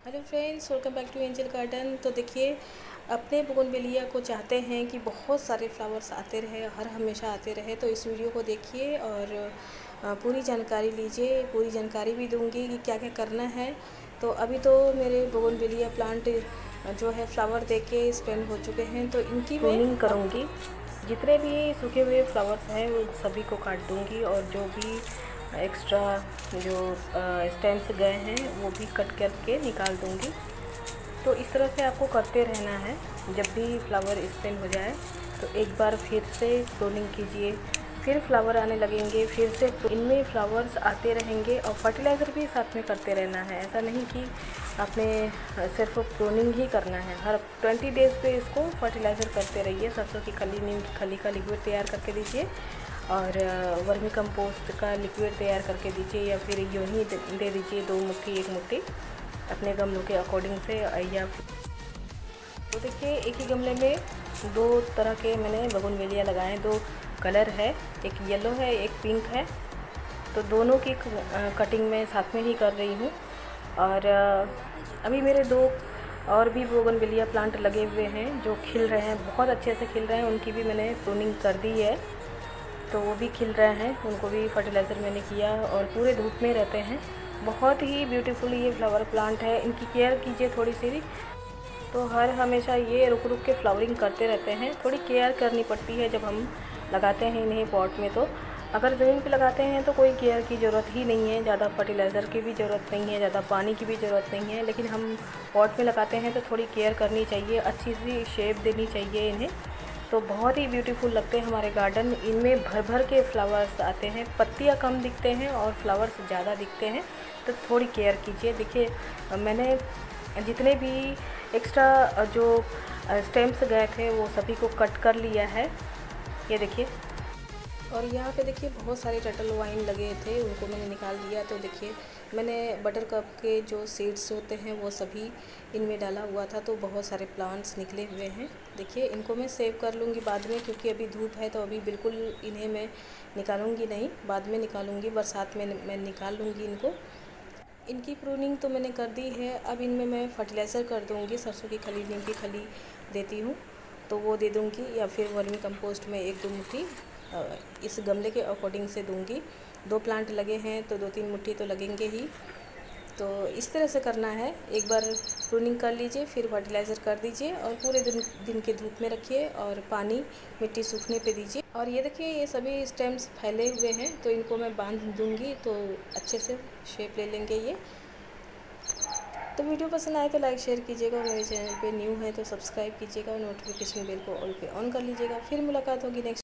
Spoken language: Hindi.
Hello friends, welcome back to Angel Garden. तो देखिए, अपने बोगनविलिया को चाहते हैं कि बहुत सारे फ्लावर्स आते रहे, हर हमेशा आते रहे। तो इस वीडियो को देखिए और पूरी जानकारी लीजिए। पूरी जानकारी भी दूंगी कि क्या क्या करना है। तो अभी तो मेरे बोगनविलिया प्लांट जो है फ्लावर देके स्पेंड हो चुके हैं, तो इनकी प्रूनिंग करूँगी। जितने भी सूखे हुए फ्लावर्स हैं वो सभी को काट दूँगी, और जो भी एक्स्ट्रा जो स्टेम्स गए हैं वो भी कट करके निकाल दूँगी। तो इस तरह से आपको करते रहना है। जब भी फ्लावर स्पेंड हो जाए तो एक बार फिर से प्रूनिंग कीजिए, फिर फ्लावर आने लगेंगे, फिर से इनमें फ्लावर्स आते रहेंगे। और फर्टिलाइज़र भी साथ में करते रहना है। ऐसा नहीं कि आपने सिर्फ प्रूनिंग ही करना है। हर 20 डेज़ पे इसको फर्टिलाइज़र करते रहिए। सरसों की खली, नीम की खली का लिक्विड तैयार करके दीजिए, और वर्मी कंपोस्ट का लिक्विड तैयार करके दीजिए, या फिर यूँ ही दे दीजिए 2 मुट्ठी 1 मुट्ठी अपने गमलों के अकॉर्डिंग से। या तो देखिए, एक ही गमले में 2 तरह के मैंने बोगनविलिया लगाए हैं। 2 कलर है, एक येलो है, एक पिंक है। तो दोनों की कटिंग मैं साथ में ही कर रही हूँ। और अभी मेरे 2 और भी बोगनविलिया प्लांट लगे हुए हैं जो खिल रहे हैं, बहुत अच्छे से खिल रहे हैं। उनकी भी मैंने प्रूनिंग कर दी है, तो वो भी खिल रहे हैं। उनको भी फर्टिलाइज़र मैंने किया, और पूरे धूप में रहते हैं। बहुत ही ब्यूटीफुल ये फ्लावर प्लांट है। इनकी केयर कीजिए थोड़ी सी भी। तो हर हमेशा ये रुक रुक के फ्लावरिंग करते रहते हैं। थोड़ी केयर करनी पड़ती है जब हम लगाते हैं इन्हें पॉट में। तो अगर ज़मीन पे लगाते हैं तो कोई केयर की ज़रूरत ही नहीं है, ज़्यादा फर्टिलाइज़र की भी ज़रूरत नहीं है, ज़्यादा पानी की भी ज़रूरत नहीं है। लेकिन हम पॉट में लगाते हैं तो थोड़ी केयर करनी चाहिए, अच्छी सी शेप देनी चाहिए इन्हें। तो बहुत ही ब्यूटीफुल लगते हैं हमारे गार्डन। इनमें भर भर के फ्लावर्स आते हैं। पत्तियां कम दिखते हैं और फ्लावर्स ज़्यादा दिखते हैं, तो थोड़ी केयर कीजिए। देखिए, मैंने जितने भी एक्स्ट्रा जो स्टेम्स गए थे वो सभी को कट कर लिया है, ये देखिए। और यहाँ पे देखिए, बहुत सारे टर्टल वाइन लगे थे, उनको मैंने निकाल दिया। तो देखिए, मैंने बटर कप के जो सीड्स होते हैं वो सभी इनमें डाला हुआ था, तो बहुत सारे प्लांट्स निकले हुए हैं। देखिए, इनको मैं सेव कर लूँगी बाद में, क्योंकि अभी धूप है। तो अभी बिल्कुल इन्हें मैं निकालूँगी नहीं, बाद में निकालूँगी, बरसात में मैं निकाल लूँगी इनको। इनकी प्रूनिंग तो मैंने कर दी है। अब इनमें मैं फर्टिलाइज़र कर दूँगी। सरसों की खली, नीम की खली देती हूँ तो वो दे दूँगी, या फिर वर्मी कंपोस्ट में 1-2 मुट्ठी इस गमले के अकॉर्डिंग से दूँगी। 2 प्लांट लगे हैं तो 2-3 मुट्ठी तो लगेंगे ही। तो इस तरह से करना है। एक बार प्रूनिंग कर लीजिए, फिर फर्टिलाइज़र कर दीजिए, और पूरे दिन के धूप में रखिए, और पानी मिट्टी सूखने पे दीजिए। और ये देखिए, ये सभी स्टेम्स फैले हुए हैं, तो इनको मैं बांध दूँगी तो अच्छे से शेप ले लेंगे ये। तो वीडियो पसंद आए तो लाइक शेयर कीजिएगा, और मेरे चैनल पे न्यू है तो सब्सक्राइब कीजिएगा, और नोटिफिकेशन बेल को ऑल पे ऑन कर लीजिएगा। फिर मुलाकात होगी नेक्स्ट